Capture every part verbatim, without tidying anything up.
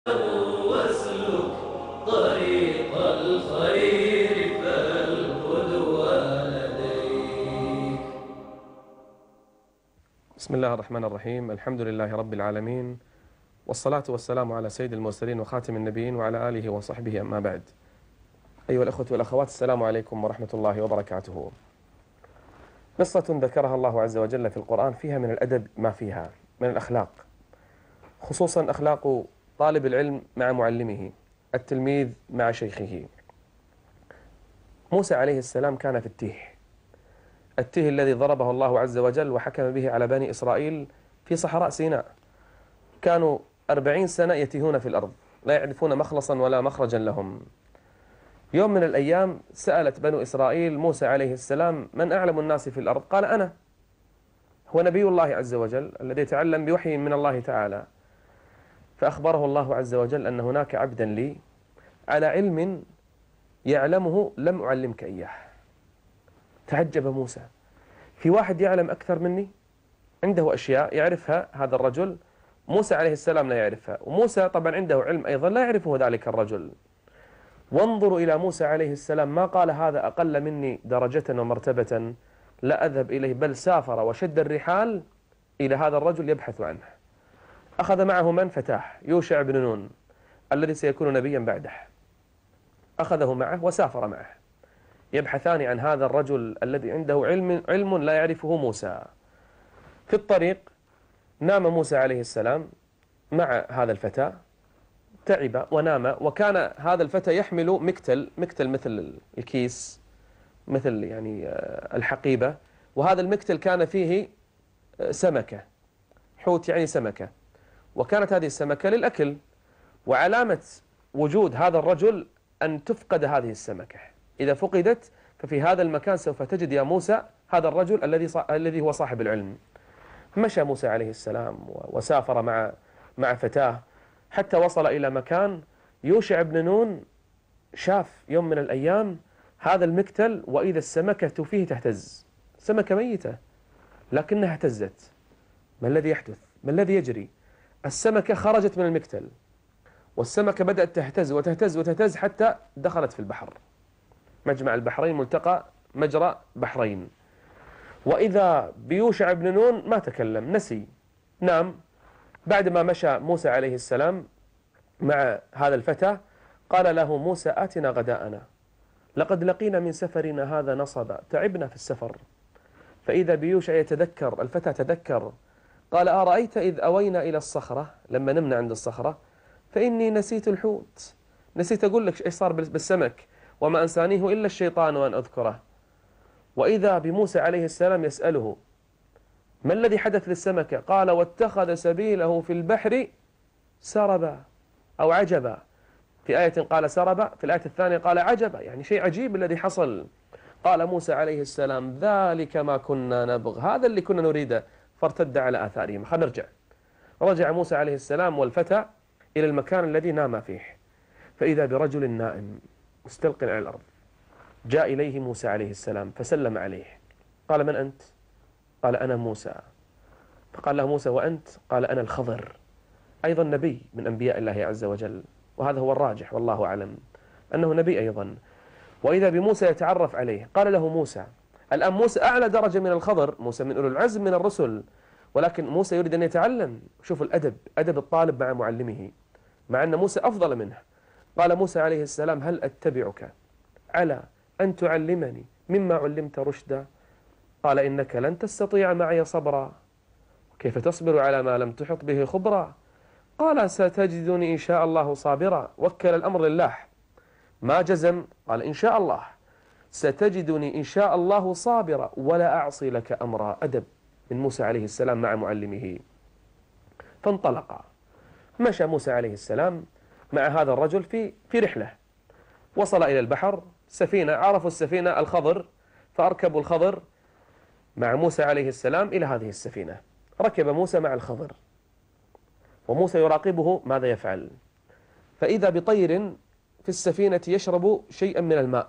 واسلك طريق الخير فالقدوة لديك. بسم الله الرحمن الرحيم. الحمد لله رب العالمين، والصلاة والسلام على سيد المرسلين وخاتم النبيين وعلى آله وصحبه، أما بعد. أيها الأخوة والأخوات، السلام عليكم ورحمة الله وبركاته. قصة ذكرها الله عز وجل في القرآن فيها من الأدب ما فيها من الأخلاق، خصوصا أخلاق طالب العلم مع معلمه، التلميذ مع شيخه. موسى عليه السلام كان في التيه، التيه الذي ضربه الله عز وجل وحكم به على بني إسرائيل في صحراء سيناء. كانوا أربعين سنة يتيهون في الأرض، لا يعرفون مخلصا ولا مخرجا لهم. يوم من الأيام سألت بنو إسرائيل موسى عليه السلام: من أعلم الناس في الأرض؟ قال: أنا. هو نبي الله عز وجل الذي يتعلم بوحي من الله تعالى. فأخبره الله عز وجل أن هناك عبدا لي على علم يعلمه لم أعلمك إياه. تعجب موسى، في واحد يعلم أكثر مني؟ عنده أشياء يعرفها هذا الرجل، موسى عليه السلام لا يعرفها، وموسى طبعا عنده علم أيضا لا يعرفه ذلك الرجل. وانظروا إلى موسى عليه السلام، ما قال هذا أقل مني درجة ومرتبة لا أذهب إليه، بل سافر وشد الرحال إلى هذا الرجل يبحث عنه. أخذ معه من؟ فتاه يوشع بن نون الذي سيكون نبيا بعده، أخذه معه وسافر معه يبحثان عن هذا الرجل الذي عنده علم علم لا يعرفه موسى. في الطريق نام موسى عليه السلام مع هذا الفتى، تعب ونام، وكان هذا الفتى يحمل مكتل، مكتل مثل الكيس، مثل يعني الحقيبة، وهذا المكتل كان فيه سمكة، حوت يعني سمكة، وكانت هذه السمكة للأكل، وعلامة وجود هذا الرجل أن تفقد هذه السمكة. إذا فقدت ففي هذا المكان سوف تجد يا موسى هذا الرجل الذي الذي هو صاحب العلم. مشى موسى عليه السلام وسافر مع مع فتاه حتى وصل إلى مكان يوشع بن نون شاف يوم من الأيام هذا المكتل، وإذا السمكة فيه تهتز، سمكة ميتة لكنها اهتزت. ما الذي يحدث؟ ما الذي يجري؟ السمكة خرجت من المكتل، والسمكة بدأت تهتز وتهتز وتهتز حتى دخلت في البحر، مجمع البحرين، ملتقى مجرى بحرين. وإذا بيوشع بن نون ما تكلم، نسي، نام. بعد ما مشى موسى عليه السلام مع هذا الفتى قال له موسى: آتنا غداءنا لقد لقينا من سفرنا هذا نصبا، تعبنا في السفر. فإذا بيوشع يتذكر، الفتى تذكر، قال: أرأيت إذ أوينا إلى الصخرة، لما نمنا عند الصخرة، فإني نسيت الحوت، نسيت أقول لك إيش صار بالسمك، وما أنسانيه إلا الشيطان وأن أذكره. وإذا بموسى عليه السلام يسأله: ما الذي حدث للسمكة؟ قال: واتخذ سبيله في البحر سربا أو عجبا. في آية قال سربا، في الآية الثانية قال عجبا، يعني شيء عجيب الذي حصل. قال موسى عليه السلام: ذلك ما كنا نبغ، هذا اللي كنا نريده، فارتد على آثارهم. خلينا نرجع. رجع موسى عليه السلام والفتى إلى المكان الذي نام فيه، فإذا برجل نائم مستلق على الأرض. جاء إليه موسى عليه السلام فسلم عليه، قال: من أنت؟ قال: أنا موسى. فقال له موسى: وأنت؟ قال: أنا الخضر، أيضا نبي من أنبياء الله عز وجل، وهذا هو الراجح والله أعلم أنه نبي أيضا. وإذا بموسى يتعرف عليه، قال له موسى، الآن موسى أعلى درجة من الخضر، موسى من أولو العزم من الرسل، ولكن موسى يريد أن يتعلم. شوف الأدب، أدب الطالب مع معلمه، مع أن موسى أفضل منه. قال موسى عليه السلام: هل أتبعك على أن تعلمني مما علمت رشدا؟ قال: إنك لن تستطيع معي صبرا، كيف تصبر على ما لم تحط به خبرا؟ قال: ستجدني إن شاء الله صابرا. وكل الأمر لله، ما جزم، قال: إن شاء الله، ستجدني إن شاء الله صابرا ولا أعصي لك أمرا. أدب من موسى عليه السلام مع معلمه. فانطلقا، مشى موسى عليه السلام مع هذا الرجل في في رحلة، وصل إلى البحر، سفينة، عرفوا السفينة الخضر، فأركبوا الخضر مع موسى عليه السلام إلى هذه السفينة. ركب موسى مع الخضر، وموسى يراقبه ماذا يفعل. فإذا بطير في السفينة يشرب شيئا من الماء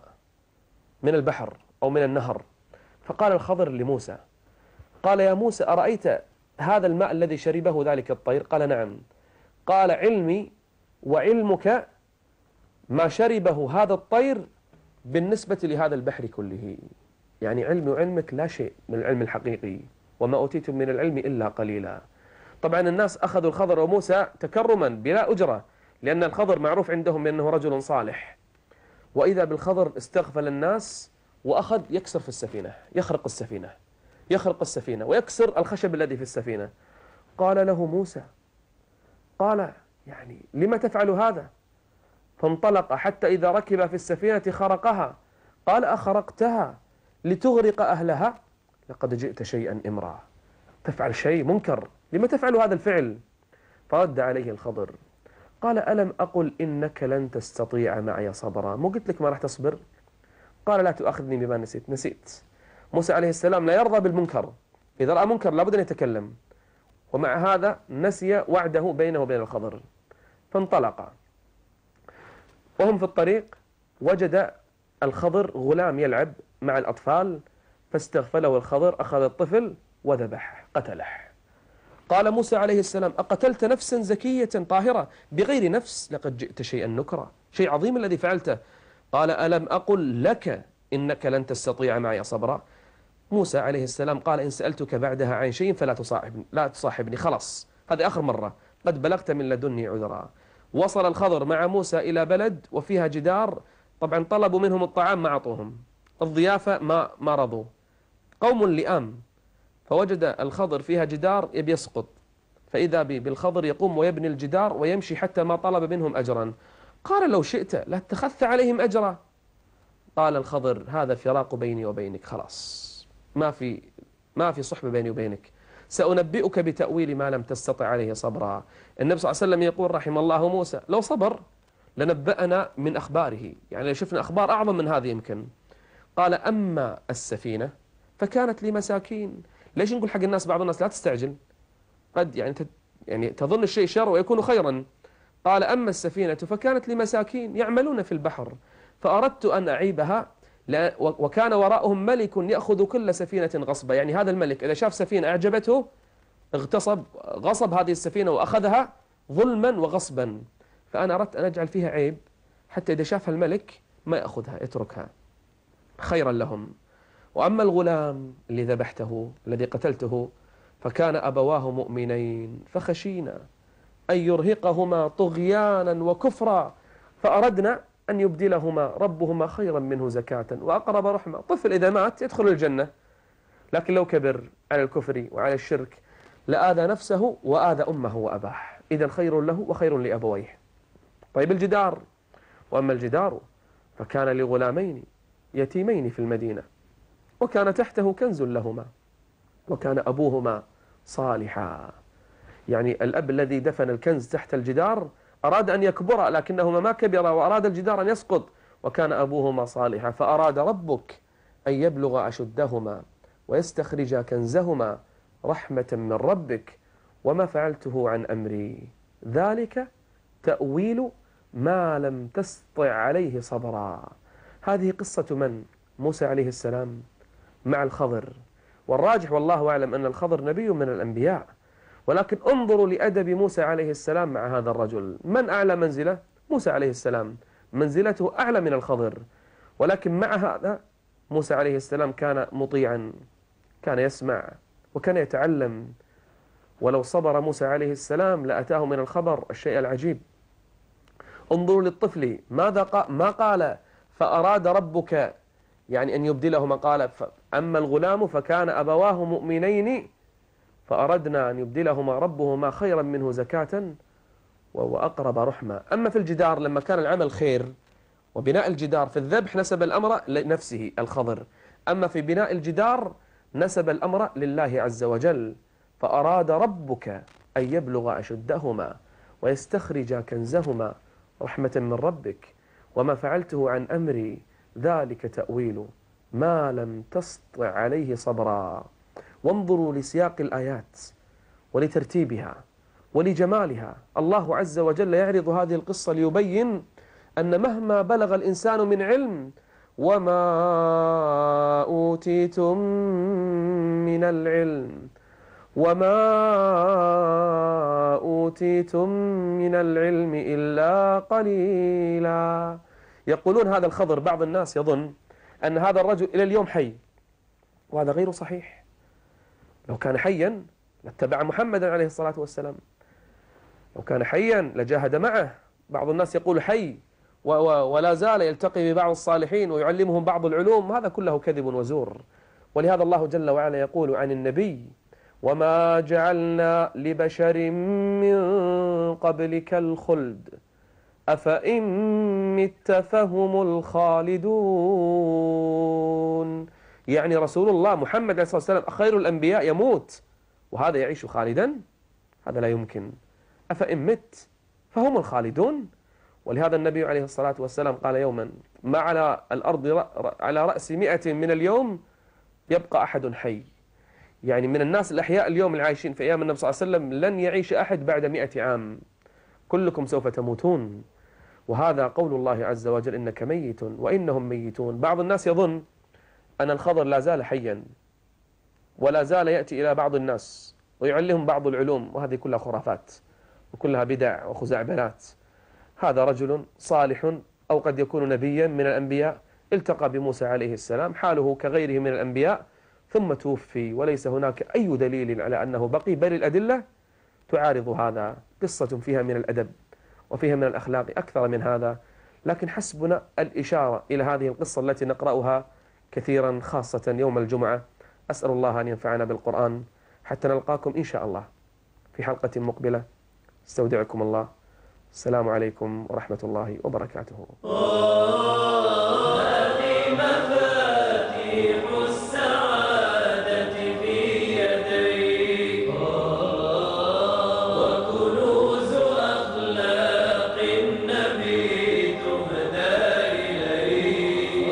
من البحر أو من النهر. فقال الخضر لموسى، قال: يا موسى، أرأيت هذا الماء الذي شربه ذلك الطير؟ قال: نعم. قال: علمي وعلمك ما شربه هذا الطير بالنسبة لهذا البحر كله. يعني علمي وعلمك لا شيء من العلم الحقيقي، وما أوتيتم من العلم إلا قليلا. طبعا الناس أخذوا الخضر وموسى تكرما بلا أجرة، لأن الخضر معروف عندهم بأنه رجل صالح، وإذا بالخضر استغفل الناس وأخذ يكسر في السفينة، يخرق السفينة يخرق السفينة ويكسر الخشب الذي في السفينة. قال له موسى، قال يعني لما تفعل هذا؟ فانطلق حتى إذا ركب في السفينة خرقها. قال أخرقتها لتغرق أهلها؟ لقد جئت شيئا إمرا، تفعل شيء منكر، لما تفعل هذا الفعل؟ فرد عليه الخضر قال ألم أقل إنك لن تستطيع معي صبرا؟ مو قلت لك ما راح تصبر؟ قال لا تؤاخذني بما نسيت. نسيت. موسى عليه السلام لا يرضى بالمنكر، إذا رأى منكر لابد أن يتكلم، ومع هذا نسي وعده بينه وبين الخضر. فانطلق، وهم في الطريق وجد الخضر غلام يلعب مع الأطفال، فاستغفله الخضر، أخذ الطفل وذبحه قتله. قال موسى عليه السلام أقتلت نفسا زكية طاهرة بغير نفس؟ لقد جئت شيئا نكرا، شيء عظيم الذي فعلته. قال ألم أقل لك إنك لن تستطيع معي صبرا؟ موسى عليه السلام قال إن سألتك بعدها عن شيء فلا تصاحبني، لا تصاحبني، خلاص هذه آخر مرة، قد بلغت من لدني عذرا. وصل الخضر مع موسى إلى بلد وفيها جدار، طبعا طلبوا منهم الطعام ما أعطوهم، الضيافة ما ما رضوا، قوم لئام. فوجد الخضر فيها جدار يبي يسقط، فإذا بالخضر يقوم ويبني الجدار ويمشي حتى ما طلب منهم أجرا. قال لو شئت لاتخذت عليهم أجرا. قال الخضر هذا فراق بيني وبينك، خلاص ما في ما في صحبة بيني وبينك، سأنبئك بتأويل ما لم تستطع عليه صبرا. النبي صلى الله عليه وسلم يقول رحم الله موسى لو صبر لنبأنا من أخباره، يعني لو شفنا أخبار أعظم من هذه يمكن. قال أما السفينة فكانت لمساكين. ليش نقول حق الناس، بعض الناس لا تستعجل، قد يعني يعني تظن الشيء شر ويكون خيرا. قال أما السفينة فكانت لمساكين يعملون في البحر فأردت أن أعيبها، وكان وراءهم ملك يأخذ كل سفينة غصبا. يعني هذا الملك إذا شاف سفينة أعجبته اغتصب غصب هذه السفينة وأخذها ظلما وغصبا، فأنا أردت أن أجعل فيها عيب حتى إذا شافها الملك ما يأخذها، يتركها، خيرا لهم. وأما الغلام اللي ذبحته الذي قتلته فكان أبواه مؤمنين فخشينا أن يرهقهما طغيانا وكفرا فأردنا أن يبدلهما ربهما خيرا منه زكاة وأقرب رحمة. طفل إذا مات يدخل الجنة، لكن لو كبر على الكفر وعلى الشرك لآذى نفسه وآذى أمه وأباه، إذا خير له وخير لأبويه. طيب الجدار، وأما الجدار فكان لغلامين يتيمين في المدينة وكان تحته كنز لهما وكان أبوهما صالحا. يعني الأب الذي دفن الكنز تحت الجدار أراد أن يكبر لكنهما ما كبر، وأراد الجدار أن يسقط، وكان أبوهما صالحا فأراد ربك أن يبلغ أشدهما ويستخرج كنزهما رحمة من ربك وما فعلته عن أمري ذلك تأويل ما لم تستطع عليه صبرا. هذه قصة من؟ موسى عليه السلام مع الخضر، والراجح والله أعلم أن الخضر نبي من الأنبياء، ولكن انظروا لأدب موسى عليه السلام مع هذا الرجل. من أعلى منزلة؟ موسى عليه السلام منزلته أعلى من الخضر، ولكن مع هذا موسى عليه السلام كان مطيعا، كان يسمع وكان يتعلم. ولو صبر موسى عليه السلام لأتاه من الخبر الشيء العجيب. انظروا للطفل ماذا قال، ما قال فأراد ربك يعني أن يبدلهما، قال أما الغلام فكان أبواه مؤمنين فأردنا أن يبدلهما ربهما خيرا منه زكاة وأقرب رحمة. أما في الجدار لما كان العمل خير وبناء الجدار في الذبح نسب الأمر لنفسه الخضر، أما في بناء الجدار نسب الأمر لله عز وجل. فأراد ربك أن يبلغ أشدهما ويستخرج كنزهما رحمة من ربك وما فعلته عن أمري ذلك تأويل ما لم تستطع عليه صبرا. وانظروا لسياق الآيات ولترتيبها ولجمالها. الله عز وجل يعرض هذه القصة ليبين أن مهما بلغ الإنسان من علم وما أوتيتم من العلم وما أوتيتم من العلم إلا قليلا. يقولون هذا الخضر، بعض الناس يظن أن هذا الرجل إلى اليوم حي، وهذا غير صحيح. لو كان حيا لاتبع محمدا عليه الصلاة والسلام، لو كان حيا لجاهد معه. بعض الناس يقول حي ولا زال يلتقي ببعض الصالحين ويعلمهم بعض العلوم، هذا كله كذب وزور. ولهذا الله جل وعلا يقول عن النبي: وما جعلنا لبشر من قبلك الخلد أفإن مت فهم الخالدون. يعني رسول الله محمد عليه الصلاة والسلام خير الأنبياء يموت وهذا يعيش خالدا؟ هذا لا يمكن. أفإن مت فهم الخالدون. ولهذا النبي عليه الصلاة والسلام قال يوما: ما على الأرض على رأس مئة من اليوم يبقى أحد حي. يعني من الناس الأحياء اليوم العايشين في أيام النبي صلى الله عليه وسلم لن يعيش أحد بعد مئة عام، كلكم سوف تموتون. وهذا قول الله عز وجل: إنك ميت وإنهم ميتون. بعض الناس يظن أن الخضر لا زال حيا ولا زال يأتي إلى بعض الناس ويعلمهم بعض العلوم، وهذه كلها خرافات وكلها بدع وخزعبلات. هذا رجل صالح أو قد يكون نبيا من الأنبياء، التقى بموسى عليه السلام، حاله كغيره من الأنبياء، ثم توفي وليس هناك أي دليل على أنه بقي، بل الأدلة تعارض هذا. قصة فيها من الأدب وفيها من الأخلاق أكثر من هذا، لكن حسبنا الإشارة إلى هذه القصة التي نقرأها كثيرا خاصة يوم الجمعة. أسأل الله أن ينفعنا بالقرآن حتى نلقاكم إن شاء الله في حلقة مقبلة. استودعكم الله. السلام عليكم ورحمة الله وبركاته. هذه مفاتيح السعادة في يديك، وكنوز أخلاق النبي تهدى إليك.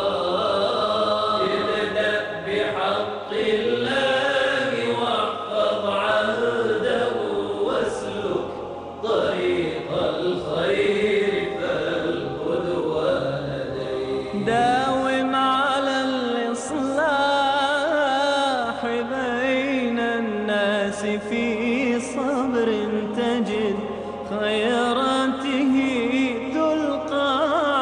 ابدأ بحق الله واحفظ عهده واسلك طريق الخير فالقدوة لديك. داوم على الإصلاح بين الناس في صبر تجد خيراته تلقى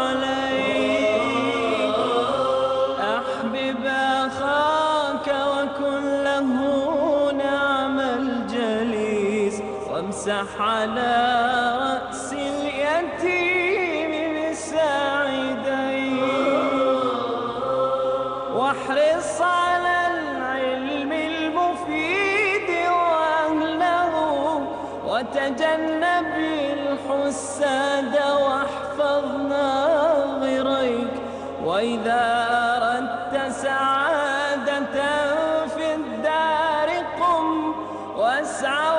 عليك. أحبب أخاك وكن له نعم الجليس، وامسح على رأس اليتيم بساعديه، واحرص على العلم المفيد وأهله، وتجنب الحساد واحفظ ناظريك. وإذا أردت سعادة في الدار قم واسعى